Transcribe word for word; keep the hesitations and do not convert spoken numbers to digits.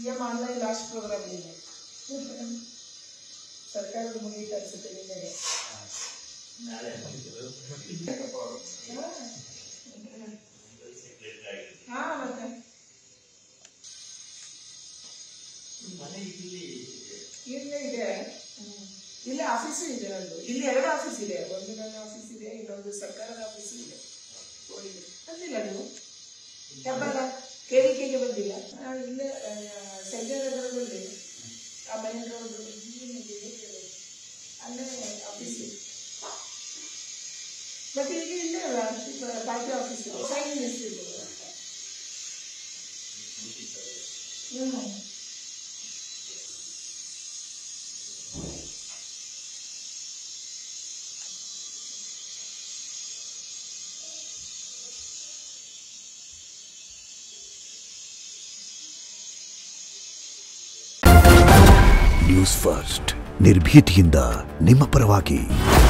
CM online last programme ಇದೆ ಸರ್ಕಾರದ ಮುಗಿತ ಅನ್ಸುತ್ತೆ ನಿಮಗೆ ನಾಳೆ ಹಾ ಮತ್ತೆ ಮನೆ ಇಲ್ಲಿ ಇಲ್ಲೇ ಇದೆ ಇಲ್ಲಿ ಆಫೀಸ್ ಇದೆ ನಂದು ಇಲ್ಲಿ ಎರಡು ಆಫೀಸ್ ಇದೆ ಒಂದು ನನ್ನ ಆಫೀಸ್ ಇದೆ ಇನ್ನೊಂದು ಸರ್ಕಾರದ ಆಫೀಸ್ ಇದೆ ಬಂದಿಲ್ಲ ನೀವು ಯಾವಾಗ ಕೇಳಿಕೆಗೆ ಬಂದಿಲ್ಲ ಇಲ್ಲೇ ಸಂಜೆ ನಗರದಲ್ಲಿ ಆ ಮನೆ ರೋಡ್ ಅಲ್ಲೇ ಆಫೀಸ್ ಮತ್ತೆ ಈಗ ಇಲ್ಲೇ ಅಲ್ಲ ಬಾಕಿ ಆಫೀಸ್ ಸೈನ್ ನಿಲ್ಲಿಸಿರ್ಬೋದು ಹ್ಞೂ ನ್ಯೂಸ್ ಫಸ್ಟ್ ನಿರ್ಭೀತಿಯಿಂದ ನಿಮ್ಮ ಪರವಾಗಿ.